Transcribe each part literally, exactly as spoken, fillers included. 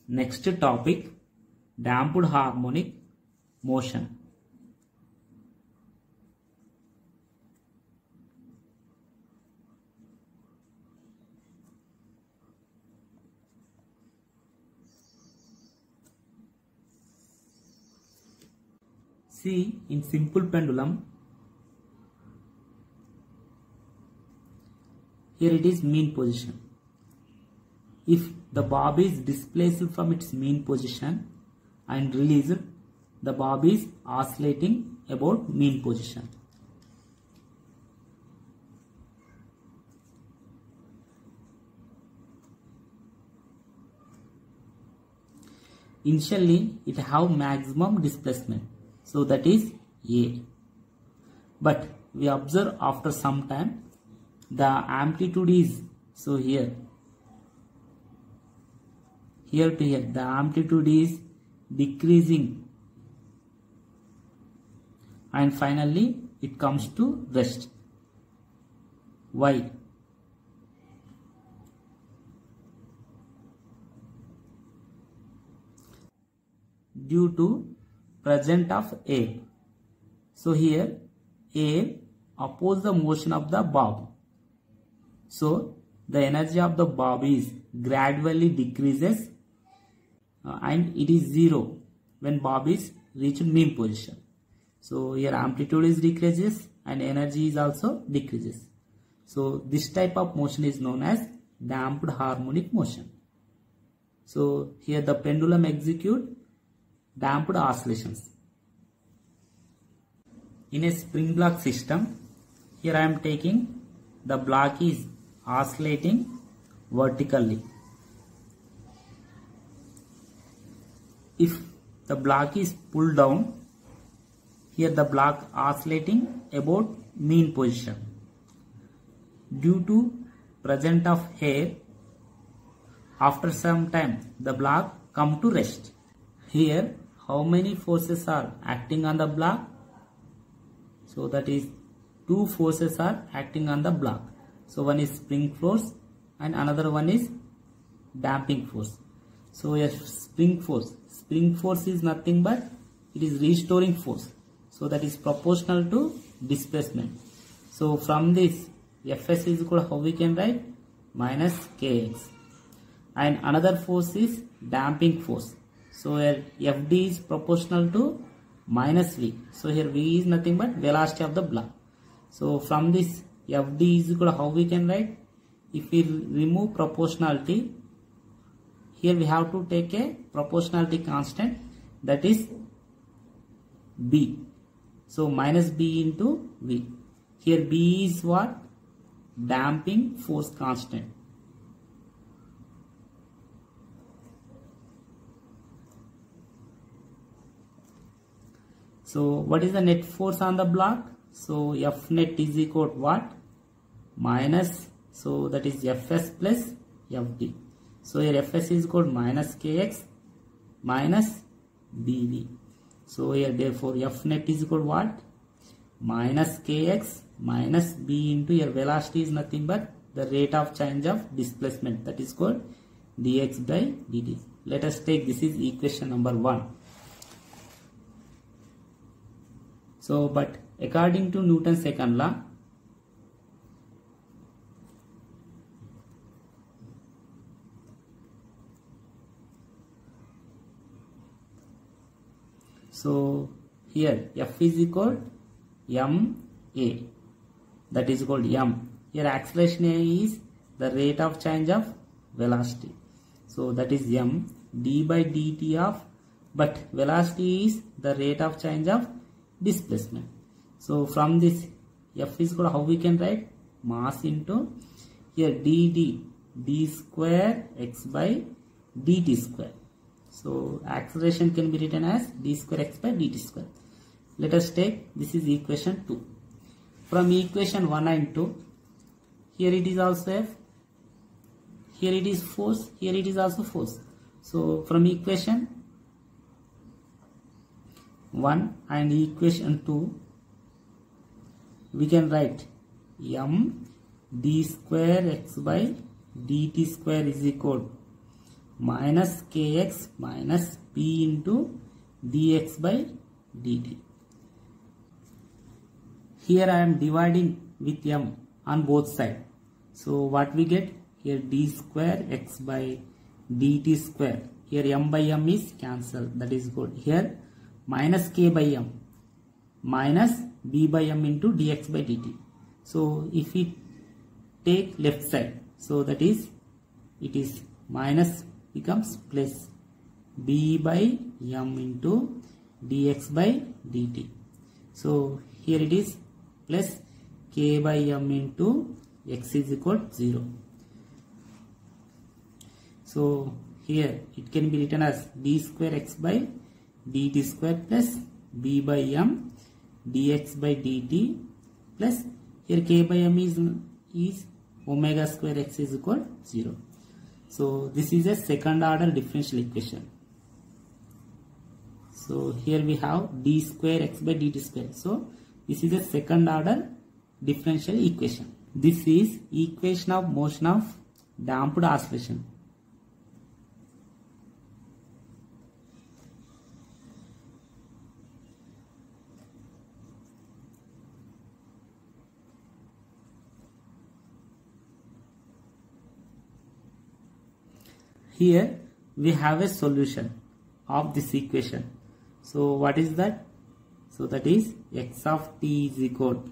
Next topic, damped harmonic motion. See, in simple pendulum, here it is mean position. If the bob is displaced from its mean position and released, the bob is oscillating about mean position. Initially, it have maximum displacement, so that is A. But we observe after some time the amplitude is, so here, here to here, the amplitude is decreasing, and finally it comes to rest. Why? Due to presence of air. So here air opposes the motion of the bob. So the energy of the bob is gradually decreases uh, and it is zero when bob is reached mean position. So here amplitude is decreases and energy is also decreases. So this type of motion is known as damped harmonic motion. So here the pendulum execute damped oscillations. In a spring block system, here I am taking the block is oscillating vertically. If the block is pulled down, here the block oscillating about mean position. Due to presence of air, after some time the block come to rest. Here how many forces are acting on the block? So that is two forces are acting on the block. So one is spring force and another one is damping force. So a spring force, spring force is nothing but it is restoring force. So that is proportional to displacement. So from this Fs is equal to how we can write? Minus Kx. And another force is damping force. So here F D is proportional to minus V. So here V is nothing but velocity of the block. So from this F D is equal to how we can write? If we remove proportionality, here we have to take a proportionality constant, that is B. So minus B into V. Here B is what? Damping force constant. So what is the net force on the block? So F net is equal to what? Minus, so that is Fs plus F D. So here Fs is equal to minus Kx minus B V. So here therefore F net is equal to what? Minus Kx minus B into your velocity is nothing but the rate of change of displacement, that is called dx by dt. Let us take, this is equation number one. So, but according to Newton's second law, so here F is equal to M A, that is called M. Here acceleration A is the rate of change of velocity. So that is M d by dt of, but velocity is the rate of change of displacement. So from this F is equal to how we can write? Mass into here dd, d square x by dt square. So acceleration can be written as d square x by dt square. Let us take, this is equation two. From equation one and two, here it is also F, here it is force, here it is also force. So from equation one and equation two, we can write m d square x by dt square is equal minus kx minus p into dx by dt. Here I am dividing with m on both sides. So what we get here, d square x by dt square. Here m by m is cancelled, that is good. Here minus k by m minus b by m into dx by dt. So if we take left side, so that is it is minus becomes plus b by m into dx by dt. So here it is plus k by m into x is equal to zero. So here it can be written as d square x by dt square plus b by m dx by dt plus here k by m is, is omega square x is equal to zero. So this is a second order differential equation. So here we have d square x by dt square. So this is a second order differential equation. This is equation of motion of damped oscillation. Here we have a solution of this equation. So what is that? So that is x of t is equal to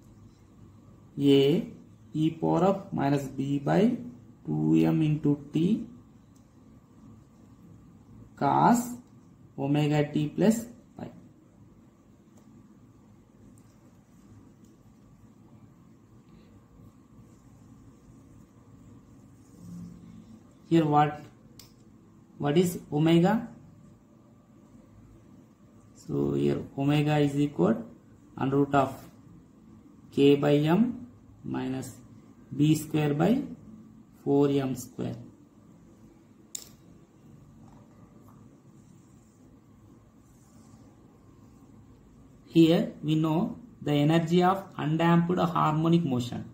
a e power of minus b by two m into t cos omega t plus pi. Here what what is omega? So here omega is equal under root of k by m minus b square by four m square. Here we know the energy of undamped harmonic motion.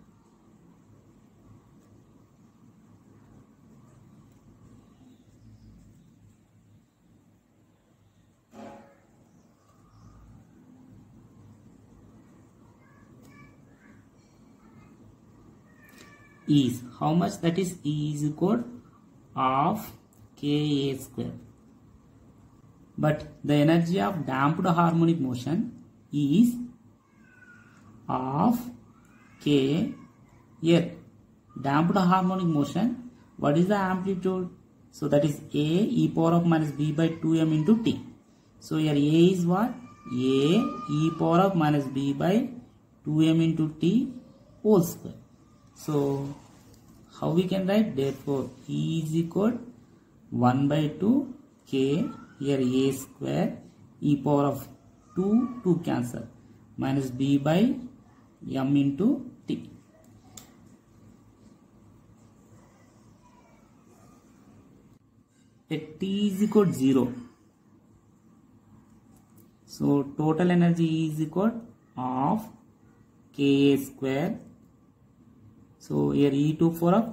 Is how much? That is E is equal of K A square. But the energy of damped harmonic motion is of K. Here damped harmonic motion, what is the amplitude? So that is A e power of minus b by two m into t. So here A is what? A e power of minus b by two m into t whole square. So how we can write? Therefore E is equal one by two k, here A square e power of two, two cancel, minus b by m into t. At t is equal to zero. So total energy is equal of K square. So here E to four of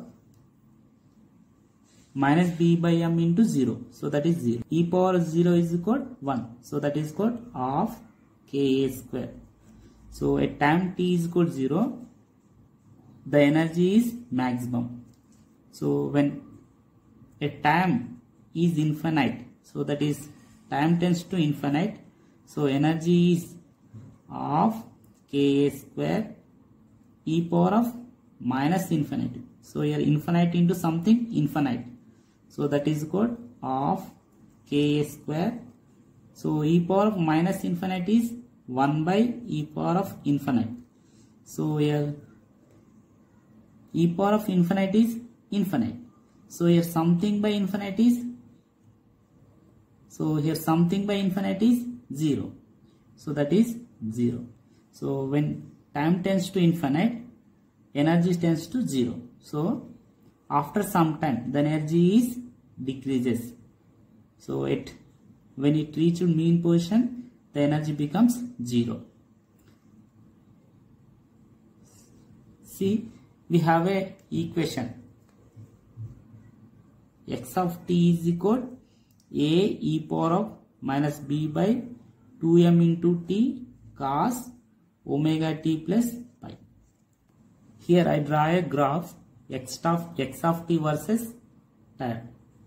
minus b by m into zero. So that is zero. E power zero is equal to one. So that is equal of K square. So at time t is equal to zero, the energy is maximum. So when at time is infinite, so that is time tends to infinite, so energy is of K square e power of minus infinity. So here infinite into something infinite, so that is equal of K square. So e power of minus infinity is one by e power of infinite. So here e power of infinite is infinite. So here something by infinite is, so here something by infinite is zero. So that is zero. So when time tends to infinite, energy tends to zero. So after some time the energy is decreases. So it when it reaches mean position, the energy becomes zero. See, we have a equation. x of t is equal a e power of minus b by two m into t cos omega t plus pi. Here I draw a graph x of x of t versus time.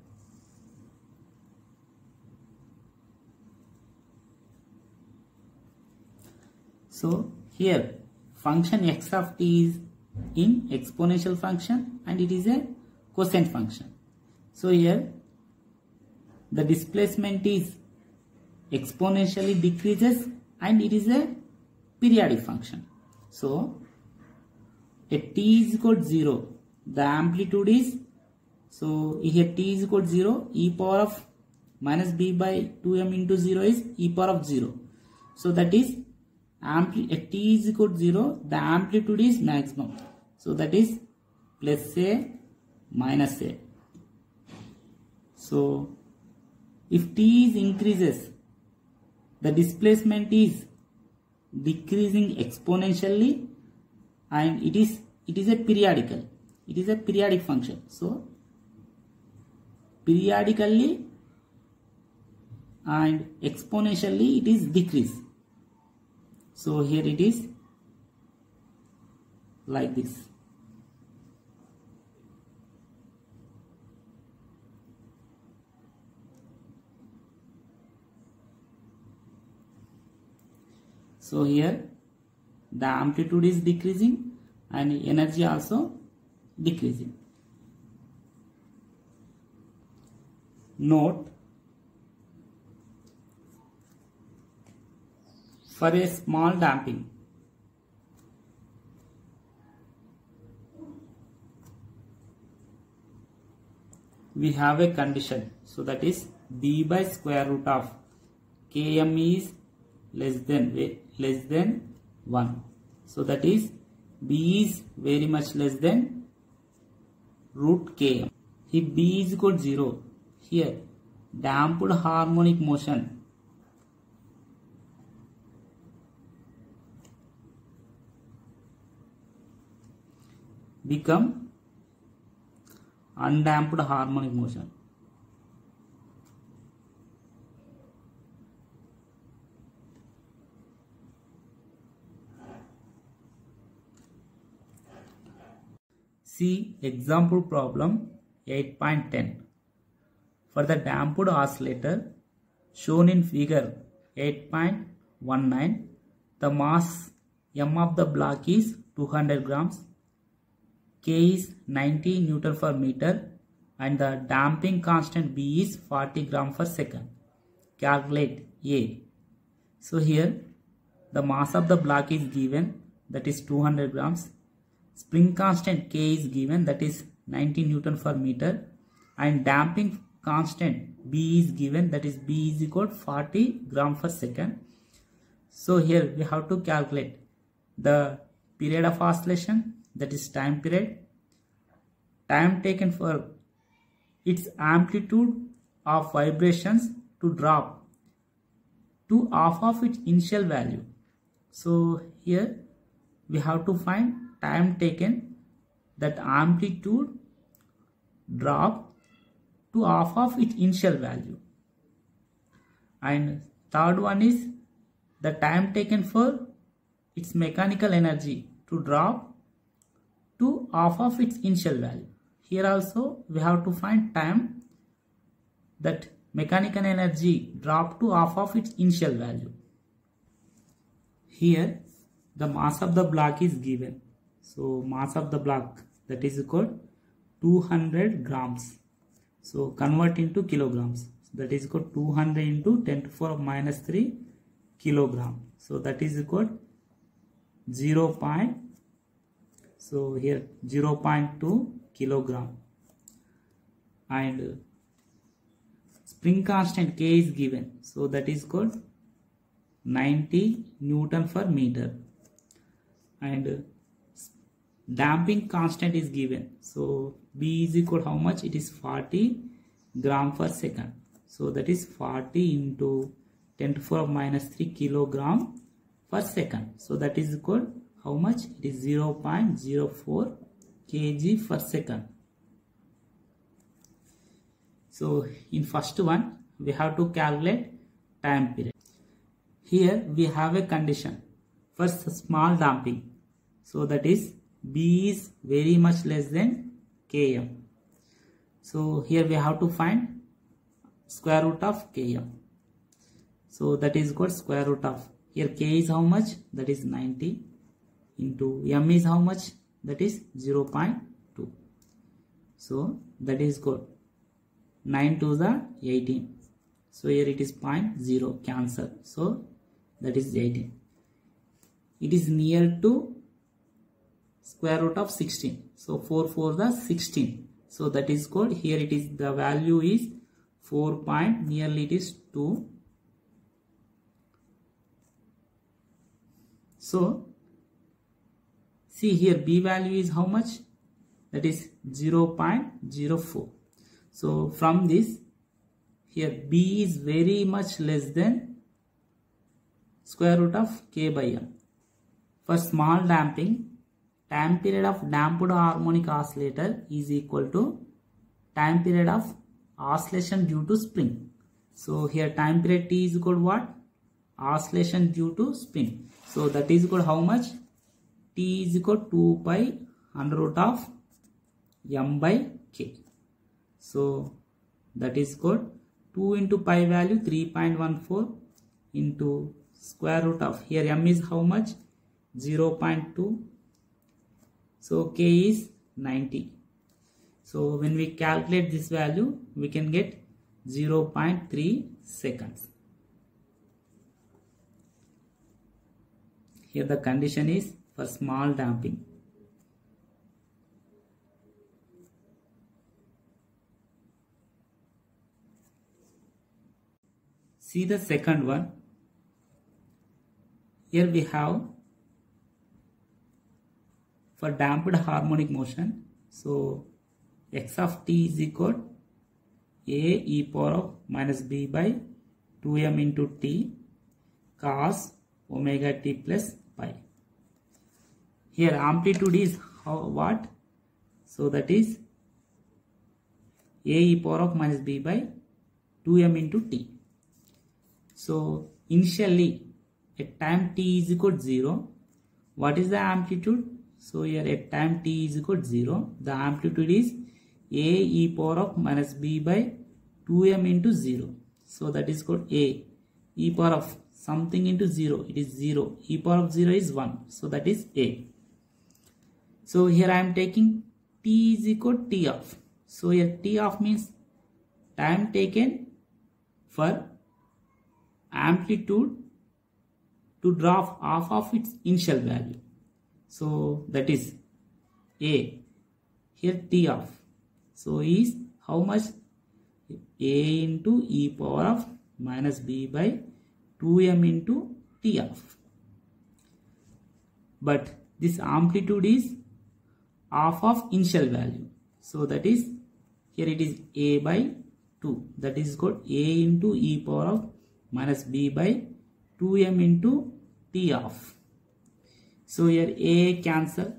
So here function x of t is in exponential function and it is a cosine function. So here the displacement is exponentially decreases and it is a periodic function. So at t is equal to zero, the amplitude is, so here t is equal to zero, e power of minus b by two m into zero is e power of zero. So that is ampli at t is equal to zero, the amplitude is maximum. So that is plus a minus a. So if t is increases, the displacement is decreasing exponentially and it is it is a periodical. It is a periodic function. So periodically and exponentially it is decrease. So here it is like this. So here the amplitude is decreasing and energy also decreasing. Note, for a small damping, we have a condition, so that is b by square root of km is less than less than one. So that is b is very much less than root km. If b is equal to zero, here damped harmonic motion become undamped harmonic motion. See example problem eight point ten. For the damped oscillator shown in figure eight point one nine, the mass m of the block is two hundred grams, K is ninety Newton per meter and the damping constant B is forty grams per second. Calculate A. So here the mass of the block is given, that is two hundred grams. Spring constant K is given, that is ninety Newton per meter, and damping constant B is given, that is B is equal to forty grams per second. So here we have to calculate the period of oscillation, that is time period, time taken for its amplitude of vibrations to drop to half of its initial value. So here we have to find time taken, that amplitude drop to half of its initial value. And third one is the time taken for its mechanical energy to drop to half of its initial value. Here also we have to find time that mechanical energy drop to half of its initial value. Here the mass of the block is given. So mass of the block, that is equal to two hundred grams. So convert into kilograms. That is equal to two hundred into ten to the power of minus three kilogram. So that is equal to zero point. So here zero point two kilogram. And spring constant K is given. So that is equal to ninety Newton per meter. And damping constant is given. So B is equal to how much? It is forty gram per second. So that is forty into ten to the power of minus three kilogram per second. So that is equal to how much? It is zero point zero four kilograms per second. So in first one we have to calculate time period. Here we have a condition. First, small damping. So that is B is very much less than Km. So here we have to find square root of Km. So that is called square root of. Here K is how much? That is ninety. Into M is how much? That is zero point two. So that is good. nine to the eighteen. So here it is zero point zero, cancel. So that is eighteen. It is near to square root of sixteen. So four for the sixteen. So that is called, here it is, the value is four point, nearly it is two. So see here B value is how much? That is zero point zero four. So from this, here B is very much less than square root of K by M. For small damping, time period of damped harmonic oscillator is equal to time period of oscillation due to spring. So here time period T is equal to what? Oscillation due to spring. So that is equal to how much? T is equal to two pi under root of M by K. So that is called two into pi value three point one four into square root of, here M is how much? zero point two. So K is ninety. So when we calculate this value, we can get zero point three seconds. Here the condition is for small damping. See the second one. Here we have for damped harmonic motion. So x of t is equal a e power of minus b by two m into t cos omega t plus pi. Here amplitude is how, what? So that is a e power of minus b by two m into t. So initially at time t is equal to zero, what is the amplitude? So here at time t is equal to zero, the amplitude is a e power of minus b by two m into zero. So that is called a e power of something into zero, it is zero, e power of zero is one, so that is a. So here I am taking t is equal to t off. So here t off means time taken for amplitude to drop half of its initial value. So that is a. Here t off. So is how much? A into e power of minus b by two m into t off. But this amplitude is half of initial value. So that is, here it is a by two. That is called a into e power of minus b by two m into t off. So here a cancel.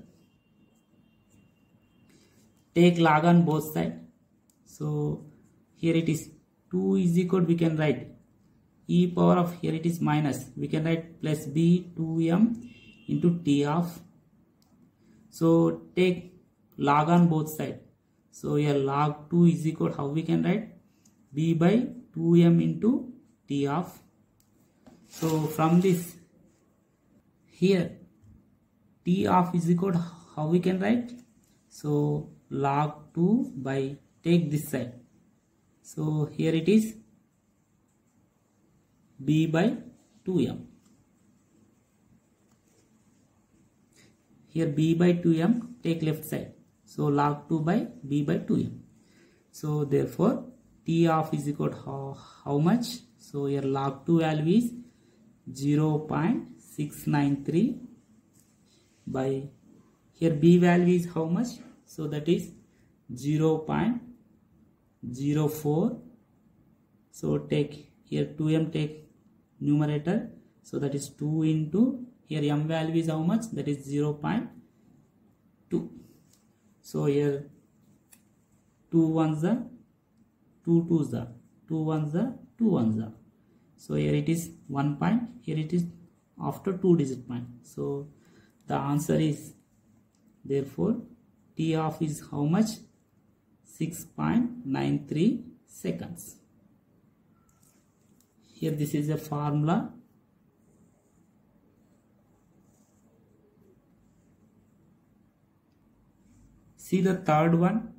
Take log on both sides. So here it is two is equal, we can write e power of, here it is minus, we can write plus b two m into t off. So take log on both sides. So here log two is equal, how we can write? B by two m into t off. So from this, here t off is equal to how we can write? So log two by, take this side. So here it is b by two m. Here b by two m, take left side. So log two by b by two m. So therefore t off is equal to how, how much? So here log two value is zero point six nine three by, here b value is how much? So that is zero point zero four. So take here two m, take numerator. So that is two into, here m value is how much? That is zero point two. So here two ones are two twos the two ones the two ones the. So here it is one point, here it is after two digit point. So the answer is, therefore T off is how much? six point nine three seconds. Here this is a formula. See the third one.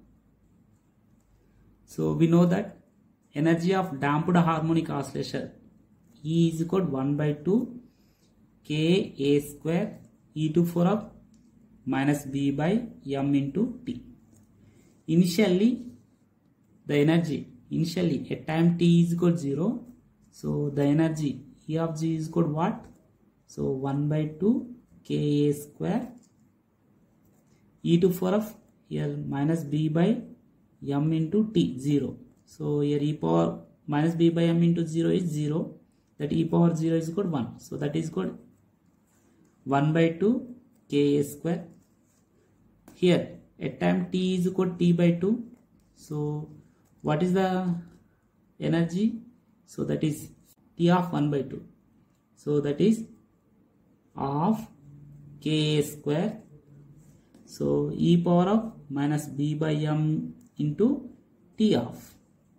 So we know that energy of damped harmonic oscillation E is equal to one by two K A square e to the four of minus B by M into T. Initially the energy, initially at time T is equal to zero. So the energy E of G is equal to what? So one by two K A square e to the four of here minus B by M into T, zero. So here e power minus B by M into zero is zero. That e power zero is equal to one. So that is equal to one by two K A square. Here at time T is equal to T by two. So what is the energy? So that is T of one by two. So that is of K A square. So e power of minus B by M into T of.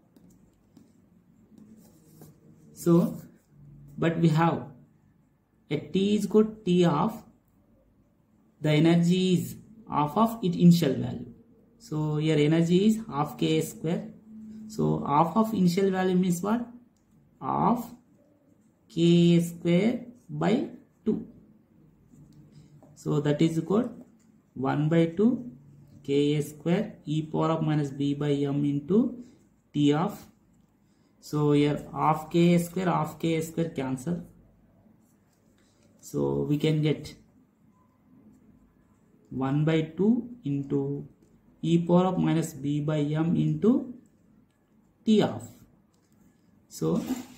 So but we have at T is equal to T of, the energy is half of its initial value. So here energy is half K A square. So half of initial value means what? Half K A square by two. So that is equal to one by two K A square e power of minus B by M into T of. So here half K A square, half K A square cancel. So we can get one by two into e power of minus B by M into T of. So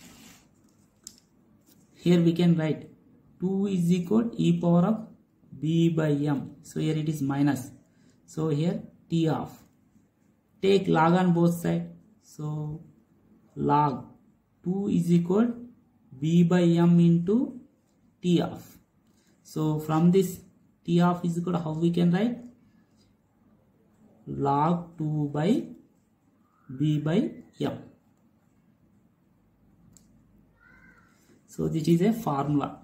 here we can write two is equal to e power of B by M. So here it is minus. So here T of. Take log on both sides. So log two is equal to B by M into T of. So from this T of is equal to how we can write? Log two by B by M. So this is a formula.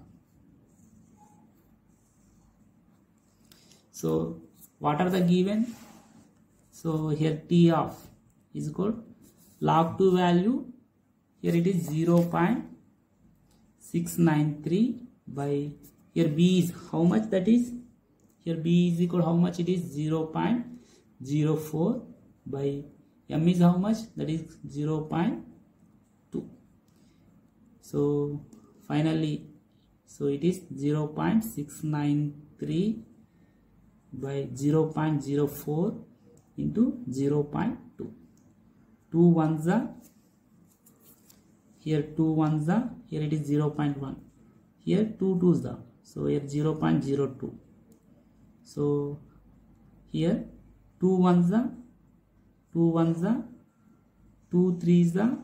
So what are the given? So here T of is equal to log two value, here it is zero point six nine three by, here B is how much, that is, here B is equal to how much, it is zero point zero four by M is how much, that is zero point two. So finally, so it is zero point six nine three by zero point zero four into zero point two. two ones are, here two ones are, here it is zero point one, here two twos are, so here zero point zero two. So here two ones are, two ones are, two threes are,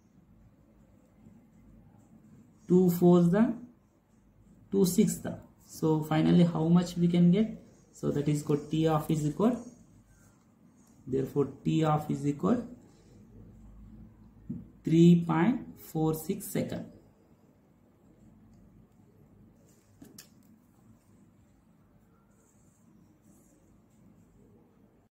two fours are, two sixes are. So finally how much we can get? So that is called T of is equal, therefore T of is equal three point four six seconds.